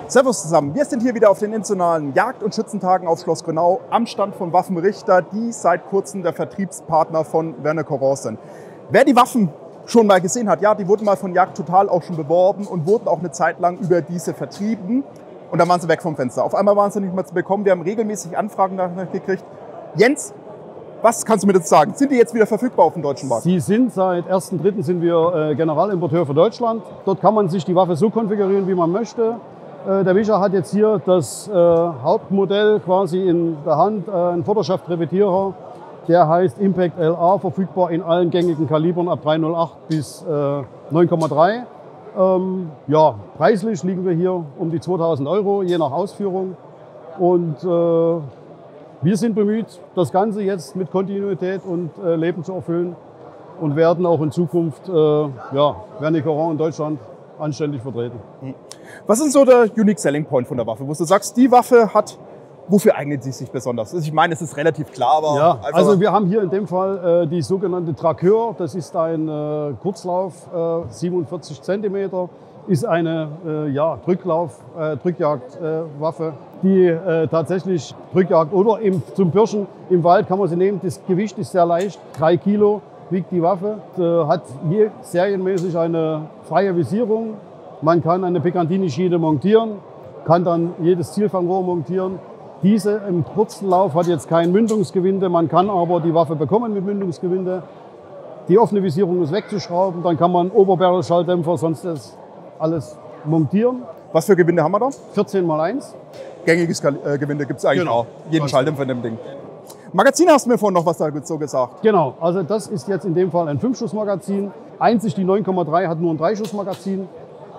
Servus zusammen, wir sind hier wieder auf den internationalen Jagd- und Schützentagen auf Schloss Grünau am Stand von Waffen Richter, die seit kurzem der Vertriebspartner von Verne Coron sind. Wer die Waffen schon mal gesehen hat, ja, die wurden mal von Jagd Total auch schon beworben und wurden auch eine Zeit lang über diese vertrieben und dann waren sie weg vom Fenster. Auf einmal waren sie nicht mehr zu bekommen, wir haben regelmäßig Anfragen danach gekriegt. Jens, was kannst du mir dazu sagen? Sind die jetzt wieder verfügbar auf dem deutschen Markt? Sie sind seit 1.3. sind wir Generalimporteur für Deutschland. Dort kann man sich die Waffe so konfigurieren, wie man möchte. Der Micha hat jetzt hier das Hauptmodell quasi in der Hand, ein Vorderschaft-Repetierer. Der heißt Impact LA, verfügbar in allen gängigen Kalibern ab 3,08 bis 9,3. Ja, preislich liegen wir hier um die 2.000 €, je nach Ausführung. Und wir sind bemüht, das Ganze jetzt mit Kontinuität und Leben zu erfüllen und werden auch in Zukunft Verne Coron in Deutschland anständig vertreten. Was ist so der Unique Selling Point von der Waffe, wo du sagst, die Waffe hat, wofür eignet sie sich besonders? Ich meine, es ist relativ klar, aber... Ja, also wir haben hier in dem Fall die sogenannte Traqueur. Das ist ein Kurzlauf, 47 cm, ist eine Drückjagdwaffe, die tatsächlich Drückjagd oder zum Pirschen im Wald kann man sie nehmen. Das Gewicht ist sehr leicht, 3 Kilo wiegt die Waffe, hat hier serienmäßig eine freie Visierung. Man kann eine Picatinny-Schiene montieren, kann dann jedes Zielfangrohr montieren. Diese im kurzen Lauf hat jetzt kein Mündungsgewinde, man kann aber die Waffe bekommen mit Mündungsgewinde. Die offene Visierung ist wegzuschrauben, dann kann man Oberbarrel-Schalldämpfer, sonst das alles montieren. Was für Gewinde haben wir da? 14x1. Gängiges Gewinde gibt es eigentlich Genau. auch. Jeden Schalldämpfer in dem Ding. Magazin hast du mir vorhin noch was dazu gesagt. Genau, also das ist jetzt in dem Fall ein 5-Schuss-Magazin. Einzig die 9,3 hat nur ein 3-Schuss-Magazin.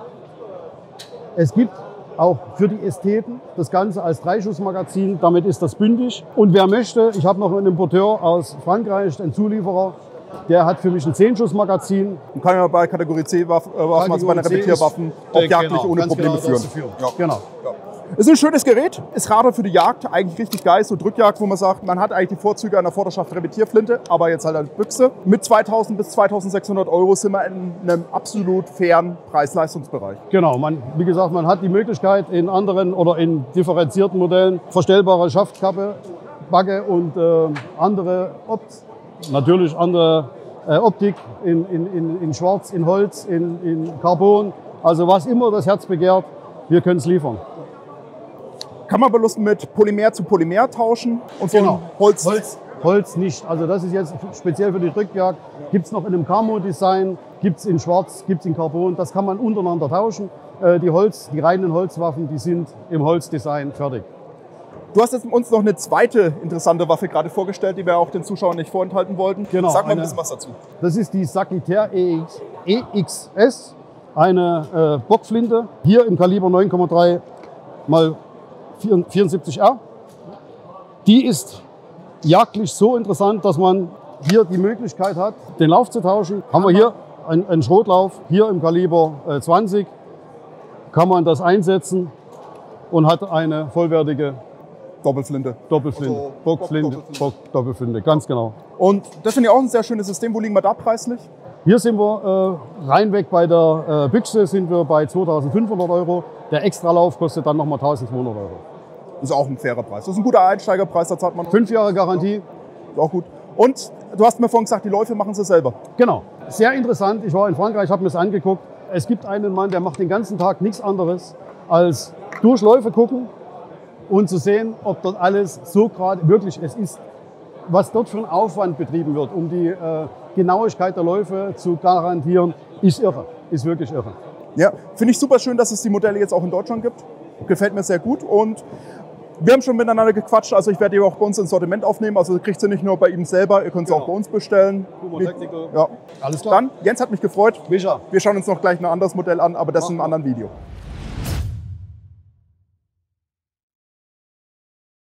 Es gibt auch für die Ästheten das Ganze als 3-Schuss-Magazin. Damit ist das bündig. Und wer möchte, ich habe noch einen Importeur aus Frankreich, einen Zulieferer, der hat für mich ein 10-Schuss-Magazin. Und kann ja bei Kategorie C-Waffen, also bei einer Repetierwaffen, auch jagdlich ohne Probleme führen. Ja. Genau. Ja. Ist ein schönes Gerät, ist gerade für die Jagd eigentlich richtig geil, so Drückjagd, wo man sagt, man hat eigentlich die Vorzüge einer Vorderschaft-Repetierflinte, aber jetzt halt eine Büchse. Mit 2.000 bis 2.600 € sind wir in einem absolut fairen Preis-Leistungsbereich. Genau, wie gesagt, man hat die Möglichkeit in anderen oder in differenzierten Modellen verstellbare Schaftkappe, Bagge und andere Optik in Schwarz, in Holz, in Carbon, also was immer das Herz begehrt, wir können es liefern. Kann man Lust mit Polymer zu Polymer tauschen und genau. Holz nicht. Also das ist jetzt speziell für die Drückjagd. Gibt es noch in einem Camo-Design, gibt es in Schwarz, gibt es in Carbon. Das kann man untereinander tauschen. Die reinen Holzwaffen, die sind im Holzdesign fertig. Du hast jetzt uns noch eine zweite interessante Waffe gerade vorgestellt, die wir auch den Zuschauern nicht vorenthalten wollten. Genau, sag mal ein bisschen was dazu. Das ist die Sagittaire EXS, eine Bockflinte, hier im Kaliber 9,3 x 74R. Die ist jagdlich so interessant, dass man hier die Möglichkeit hat, den Lauf zu tauschen. Haben wir hier einen Schrotlauf, hier im Kaliber 20, kann man das einsetzen und hat eine vollwertige Doppelflinte. Also Bockflinte, Doppelflinte, ganz genau. Und das finde ich auch ein sehr schönes System. Wo liegen wir da preislich? Hier sind wir reinweg bei der Büchse sind wir bei 2.500 €. Der Extralauf kostet dann nochmal 1.200 €. Das ist auch ein fairer Preis. Das ist ein guter Einsteigerpreis, da zahlt man 5 Jahre Garantie. Ist auch gut. Und du hast mir vorhin gesagt, die Läufe machen sie selber. Genau. Sehr interessant. Ich war in Frankreich, habe mir das angeguckt. Es gibt einen Mann, der macht den ganzen Tag nichts anderes als durch Läufe gucken und zu sehen, ob dort alles so gerade wirklich es ist, was dort für ein Aufwand betrieben wird, um die Genauigkeit der Läufe zu garantieren, ist irre, ist wirklich irre. Ja, finde ich super schön, dass es die Modelle jetzt auch in Deutschland gibt. Gefällt mir sehr gut und wir haben schon miteinander gequatscht, also ich werde die auch bei uns ins Sortiment aufnehmen, also ihr kriegt sie nicht nur bei ihm selber, ihr könnt sie auch bei uns bestellen. Ja. Alles klar. Dann, Jens hat mich gefreut. Micha. Wir schauen uns noch gleich ein anderes Modell an, aber das in einem anderen Video.